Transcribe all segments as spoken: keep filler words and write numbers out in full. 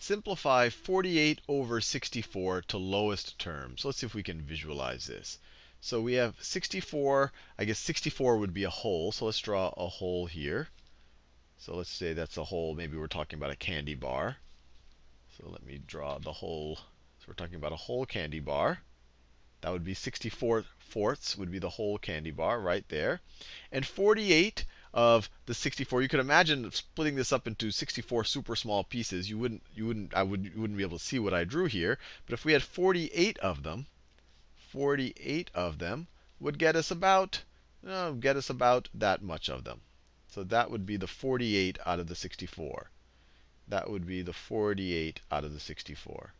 simplify forty-eight over sixty-four to lowest terms. Let's see if we can visualize this. So we have sixty-four. I guess sixty-four would be a whole. So let's draw a whole here. So let's say that's a whole. Maybe we're talking about a candy bar. So let me draw the whole. So we're talking about a whole candy bar. That would be sixty-four fourths would be the whole candy bar right there. And forty-eight of the sixty-four, you could imagine splitting this up into sixty-four super small pieces. You wouldn't, you wouldn't, I would, you wouldn't be able to see what I drew here. But if we had forty-eight of them, forty-eight of them would get us about, uh, get us about that much of them. So that would be the forty-eight out of the sixty-four. That would be the forty-eight out of the sixty-four.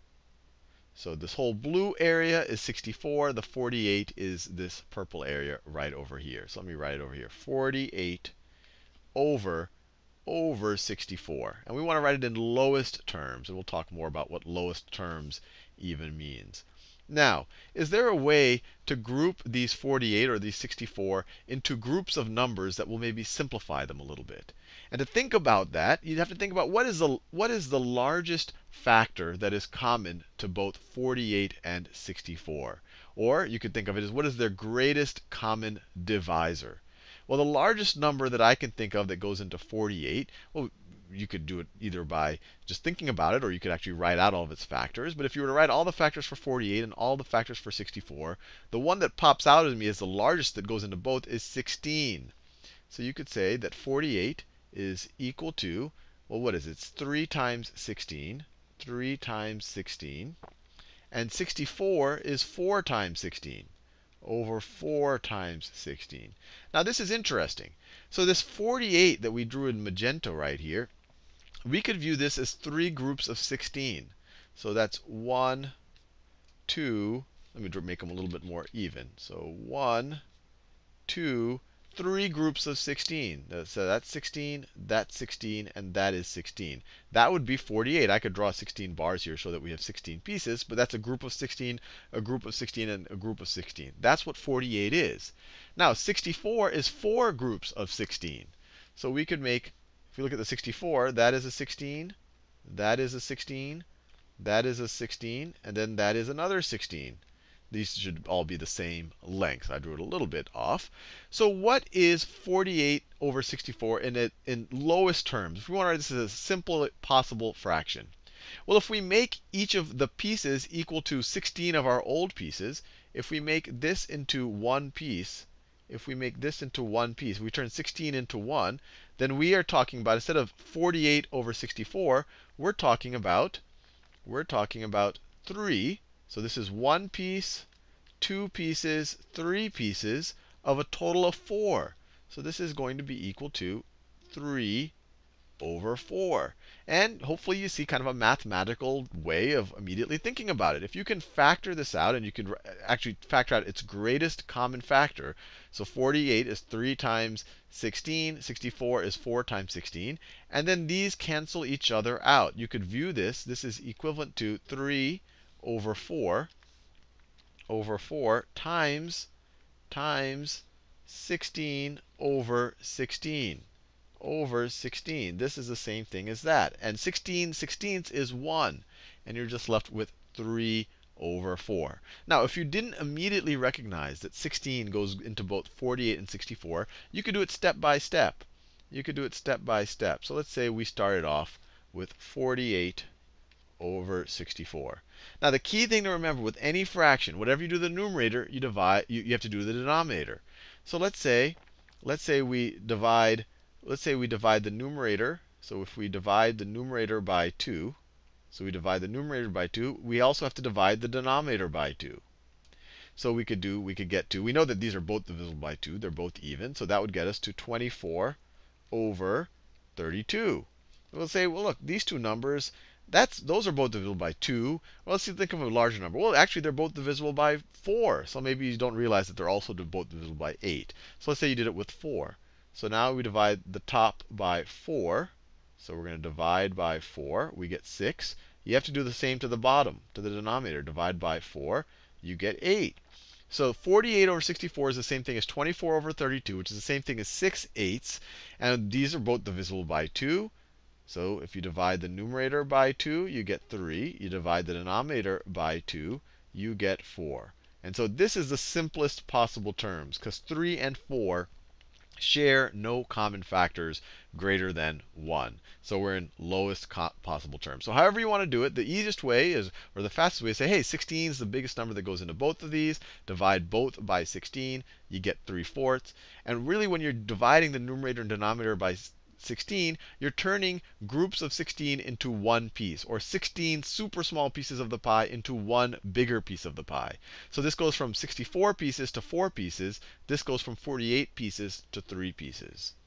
So this whole blue area is sixty-four. The forty-eight is this purple area right over here. So let me write it over here. forty-eight over, over sixty-four. And we want to write it in lowest terms. And we'll talk more about what lowest terms even means. Now, is there a way to group these forty-eight or these sixty-four into groups of numbers that will maybe simplify them a little bit? And to think about that, you'd have to think about what is the, what is the largest factor that is common to both forty-eight and sixty-four? Or you could think of it as what is their greatest common divisor? Well, the largest number that I can think of that goes into forty-eight, well, you could do it either by just thinking about it, or you could actually write out all of its factors. But if you were to write all the factors for forty-eight and all the factors for sixty-four, the one that pops out at me as the largest that goes into both is sixteen. So you could say that forty-eight is equal to, well, what is it? It's three times sixteen. three times sixteen. And sixty-four is four times sixteen. Over four times sixteen. Now this is interesting. So this forty-eight that we drew in magenta right here, we could view this as three groups of sixteen. So that's one, two. Let me make them a little bit more even. So one, two, three groups of sixteen. So that's sixteen, that's sixteen, and that is sixteen. That would be forty-eight. I could draw sixteen bars here so that we have sixteen pieces. But that's a group of sixteen, a group of sixteen, and a group of sixteen. That's what forty-eight is. Now, sixty-four is four groups of sixteen. So we could make, if we look at the sixty-four, that is a sixteen, that is a sixteen, that is a sixteen, and then that is another sixteen. These should all be the same length. I drew it a little bit off. So what is forty-eight over sixty-four in, it, in lowest terms? If we want to write this as a simple possible fraction. Well, if we make each of the pieces equal to sixteen of our old pieces, if we make this into one piece, if we make this into one piece, we turn sixteen into one, then we are talking about, instead of forty-eight over sixty-four, we're talking about, we're talking about three. So this is one piece, two pieces, three pieces of a total of four. So this is going to be equal to three over four. And hopefully you see kind of a mathematical way of immediately thinking about it. If you can factor this out, and you can actually factor out its greatest common factor. So forty-eight is three times sixteen. sixty-four is four times sixteen. And then these cancel each other out. You could view this. This is equivalent to three over four over four times times sixteen over sixteen over sixteen. This is the same thing as that. And sixteen sixteenths is one. And you're just left with three over four. Now, if you didn't immediately recognize that sixteen goes into both forty-eight and sixty-four, you could do it step by step. You could do it step by step. So let's say we started off with forty-eight over sixty-four. Now, the key thing to remember with any fraction, whatever you do the numerator, you divide. You, you have to do the denominator. So let's say, let's say we divide. Let's say we divide the numerator. So if we divide the numerator by two, so we divide the numerator by two, we also have to divide the denominator by two. So we could do, we could get to, we know that these are both divisible by two. They're both even. So that would get us to twenty-four over thirty-two. We'll say, well, look, these two numbers, that's, those are both divisible by two. Well, let's see, think of a larger number. Well, actually, they're both divisible by four. So maybe you don't realize that they're also both divisible by eight. So let's say you did it with four. So now we divide the top by four. So we're going to divide by four. We get six. You have to do the same to the bottom, to the denominator. Divide by four. You get eight. So forty-eight over sixty-four is the same thing as twenty-four over thirty-two, which is the same thing as six eighths. And these are both divisible by two. So if you divide the numerator by two, you get three. You divide the denominator by two, you get four. And so this is the simplest possible terms, because three and four share no common factors greater than one. So we're in lowest possible terms. So however you want to do it, the easiest way is, or the fastest way is say, hey, sixteen is the biggest number that goes into both of these. Divide both by sixteen, you get three fourths. And really, when you're dividing the numerator and denominator by sixteen, you're turning groups of sixteen into one piece, or sixteen super small pieces of the pie into one bigger piece of the pie. So this goes from sixty-four pieces to four pieces. This goes from forty-eight pieces to three pieces.